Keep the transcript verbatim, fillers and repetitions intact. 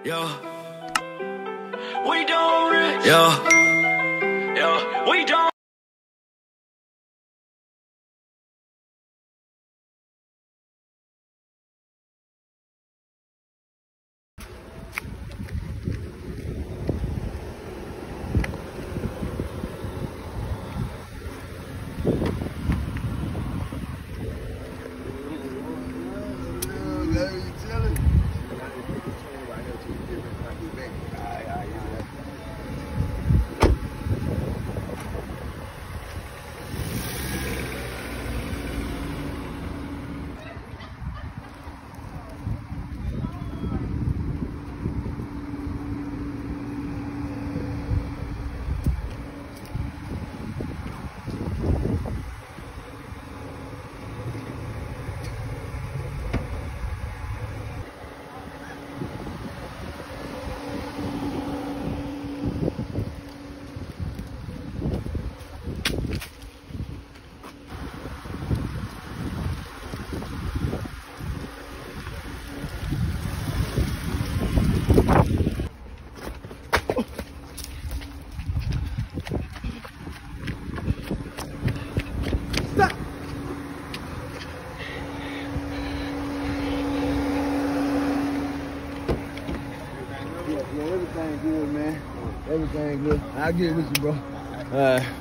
Yo, we don't rich. Yo, yo, we don't. Everything good, man. Everything good. I'll get with you, bro. All right.